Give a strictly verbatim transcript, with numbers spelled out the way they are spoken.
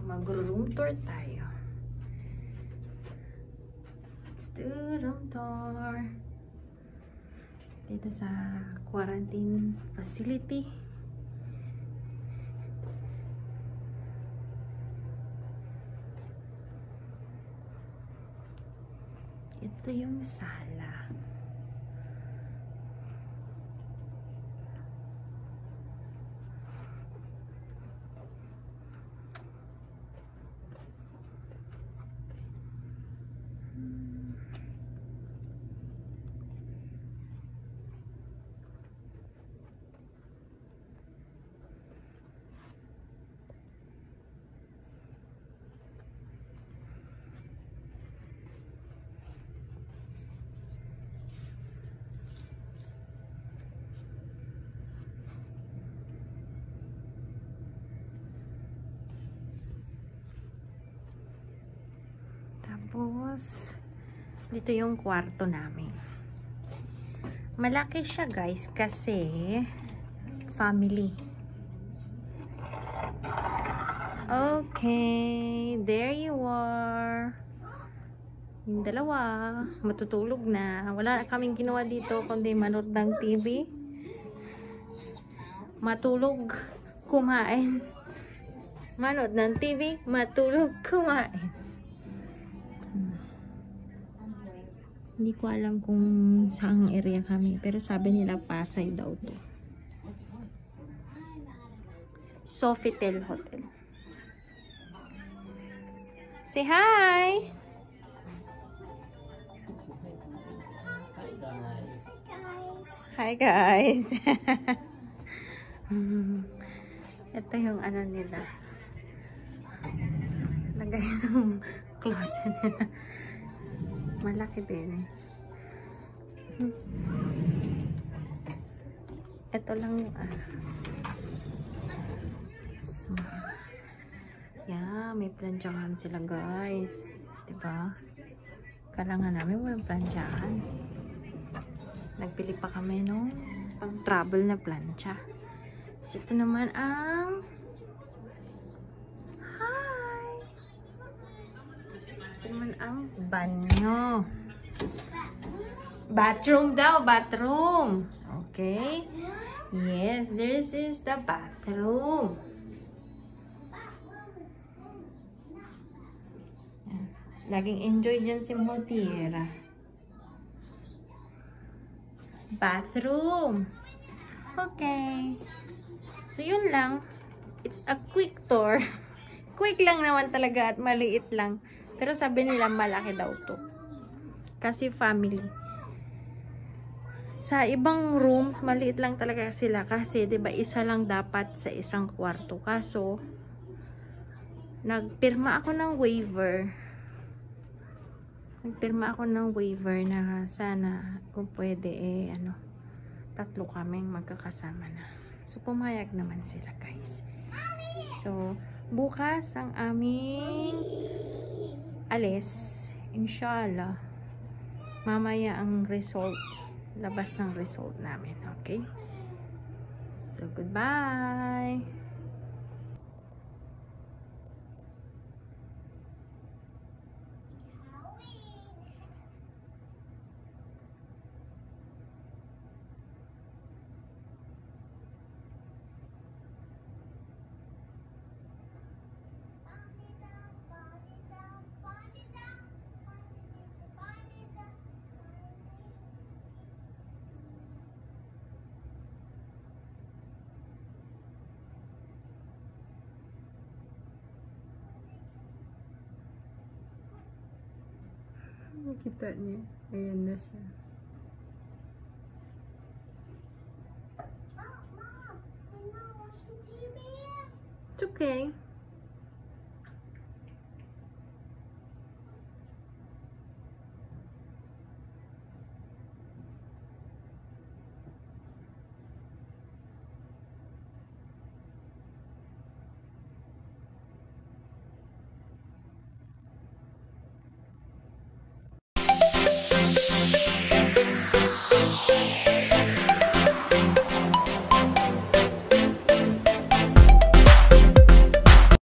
mag-room tour tayo. Let's do room tour. Dito sa quarantine facility. Ito yung sala. Tapos, dito yung kwarto namin. Malaki siya guys kasi family. Okay, there you are. Yung dalawa, matutulog na. Wala na kaming ginawa dito kundi manood ng T V. Matulog, kumain. Manood ng T V, matulog, kumain. Hindi ko alam kung saang area kami. Pero sabi nila Pasay daw to. Sofitel Hotel. Say hi! Hi guys! Ito yung ano nila. Lagay ng closet nila. Malaki din. Ito lang yung ah. So, yeah, may plansyahan sila guys. Diba? Kailangan namin walang plansyahan. Nagpili pa kami no pang travel na plansya. So, ito naman ang naman ang banyo. Bathroom daw, bathroom. Okay. Yes, this is the bathroom. Laging enjoy dyan si Motiera. Bathroom. Okay. So, yun lang. It's a quick tour. Quick lang naman talaga at maliit lang. Pero sabi nila malaki daw to. Kasi family. Sa ibang rooms, maliit lang talaga sila. Kasi, diba, isa lang dapat sa isang kwarto. Kaso, nagpirma ako ng waiver. Nagpirma ako ng waiver na sana, kung pwede, eh, ano, tatlo kaming magkakasama na. So, pumayag naman sila, guys. So, bukas ang aming alis, inshallah, mamaya ang result, labas ng result namin, okay? So, goodbye! Nakita niyo, ayan na siya. It's okay.